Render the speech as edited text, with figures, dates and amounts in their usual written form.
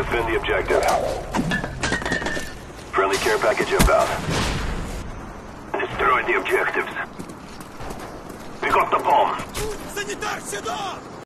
defend the objective. Friendly care package inbound. Destroy the objectives. We got the bomb. Санитар, сюда!